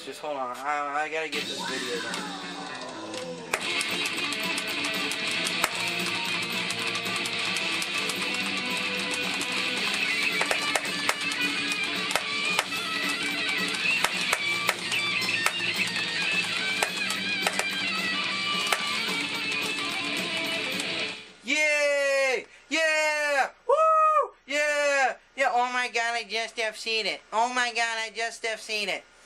Just hold on. I gotta get this video done. Yay! Yeah! Woo! Yeah! Yeah! Oh my god, I just have seen it. Oh my god, I just have seen it.